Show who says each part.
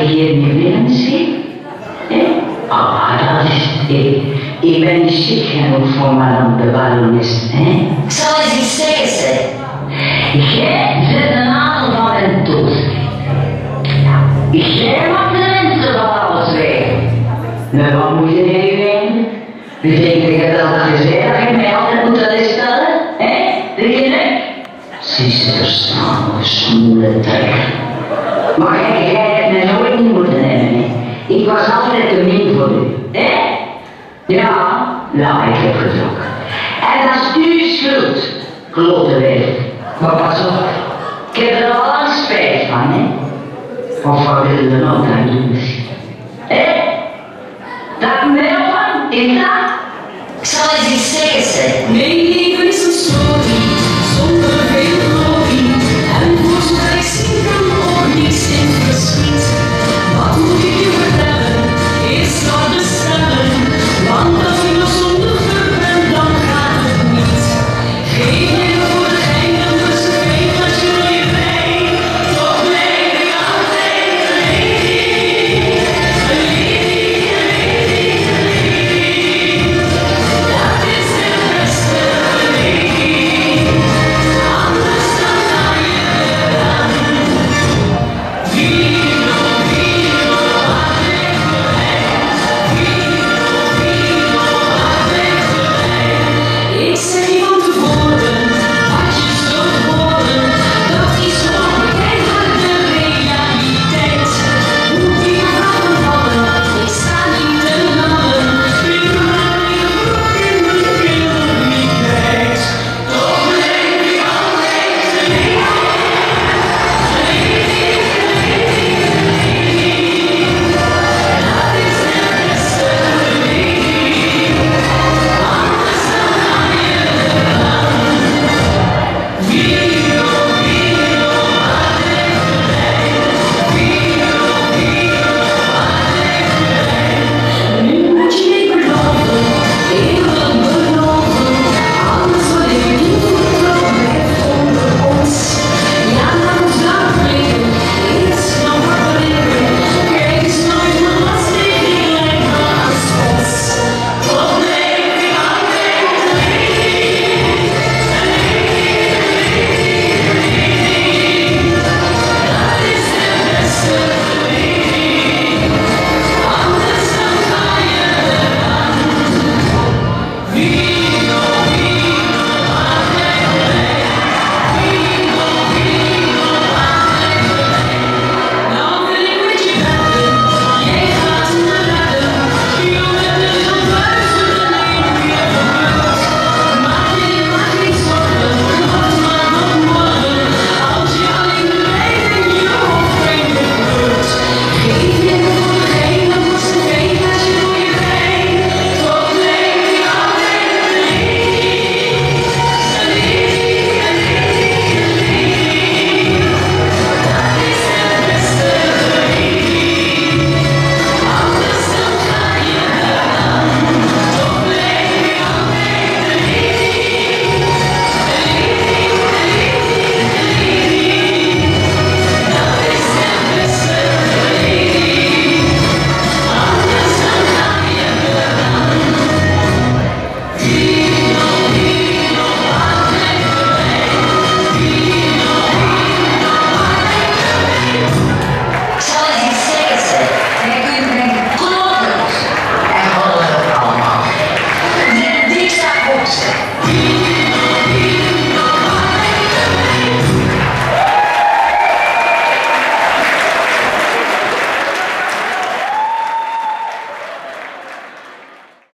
Speaker 1: hier niet willen misschien? Ah, dat is het. Ik ben niet chic genoeg voor madame de baroness, hè?
Speaker 2: Ik zal eens iets zeggen, zeg.
Speaker 1: Jij zet een adem van mijn dood. Jij maakt de mensen van alles weg. Maar wat moet je nu weten? U denkt dat je zei dat je mij altijd moet stellen? Hè? Denk je niet? Zusters, smoele trekker. Maar jij hebt mij nooit niet moeten hebben, hè? Ik was altijd te min voor u, hè? Ja, nou, ik heb getrokken. En dat is uw schuld, klote wijf. Maar pas op, ik heb er al lang spijt van, hè? Of wat wil je nou dan doen misschien? Hé? Dat mail van, is dat?
Speaker 2: Ik zal eens iets zeggen, zeg.
Speaker 1: Nee,